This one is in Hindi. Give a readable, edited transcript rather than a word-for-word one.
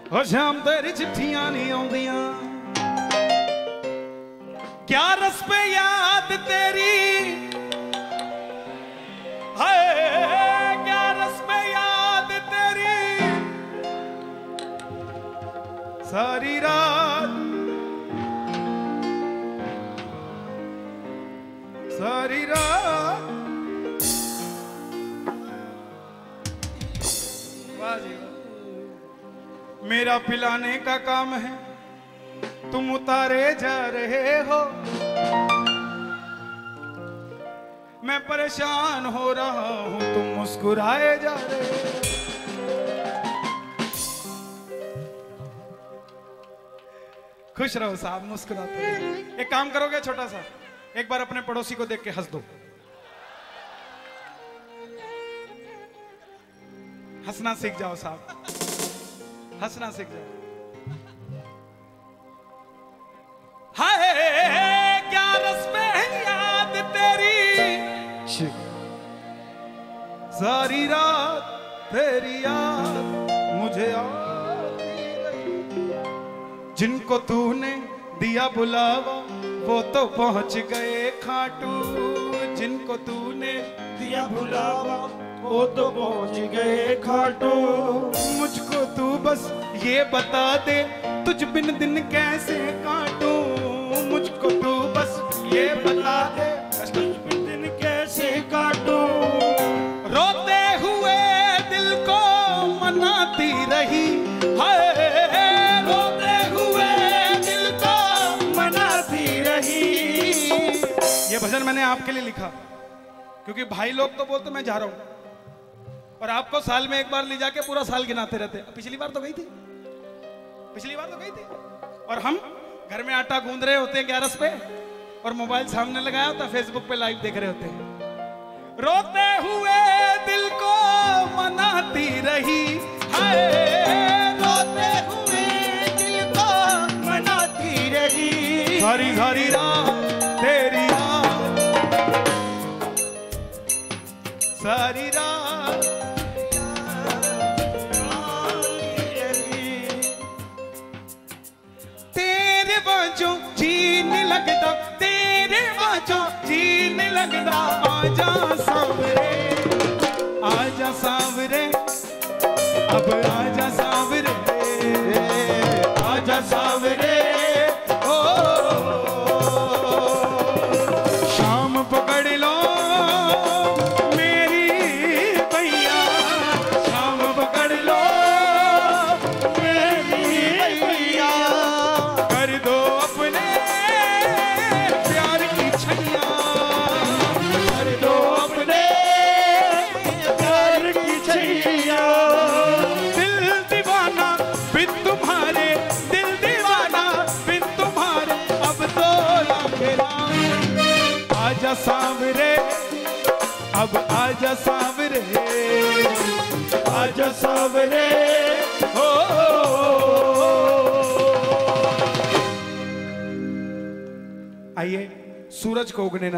हो शाम तेरी चिट्ठियां नहीं आउंदियां, क्या रस पे याद तेरी, हाय क्या रस पे याद तेरी, सारी रात सारी रात। वाह जी वाह। मेरा पिलाने का काम है, तुम उतारे जा रहे हो, मैं परेशान हो रहा हूं, तुम मुस्कुराए जा रहे हो। खुश रहो साहब, मुस्कुराते रहो। एक काम करोगे छोटा सा, एक बार अपने पड़ोसी को देख के हंस दो। हंसना सीख जाओ साहब, हंसना सीख जाओ। हाय क्या रस में है याद तेरी, सारी रात तेरी याद मुझे आती रही। जिनको तूने दिया बुलावा वो तो पहुंच गए खाटू, जिनको तूने दिया बुलावा वो तो पहुंच गए खाटू। मुझको तू बस ये बता दे, तुझ बिन दिन कैसे काटूं, मुझको तू बस ये बता दे, तुझ बिन दिन कैसे काटूं। रोते हुए दिल को मनाती रही, हाय रोते हुए दिल को मनाती रही। ये भजन मैंने आपके लिए लिखा, क्योंकि भाई लोग तो बोलते मैं जा रहा हूं, और आपको साल में एक बार ले जाके पूरा साल गिनाते रहते। पिछली बार तो गई थी, पिछली बार तो गई थी, और हम घर में आटा गूंद रहे होते हैं 11 पे, और मोबाइल सामने लगाया होता, फेसबुक पे लाइव देख रहे होते हैं। रोते हुए दिल को मनाती रही, हाय रोते हुए दिल को मनाती रही। सारी सारी रात तेरी याद, सारी रात तेरे बाजों जीने लगता, तेरे बाजों जीने लगता। आजा सांवरे, आजा सांवरे, अब आजा सांवरे, आजा सांवरे। ओ शाम पकड़ लो मेरी भैया, शाम पकड़ लो मेरी भैया, कर दो अपने प्यार की छैया, कर दो अपने प्यार की छैया। दिल दीवाना बिन तुम्हारे, दिल दीवाना बिन तुम्हारे, अब तो मेरा। आजा सांवरे, अब आजा सांवरे, आजा सांवरे। हो आइए सूरज को उगने ना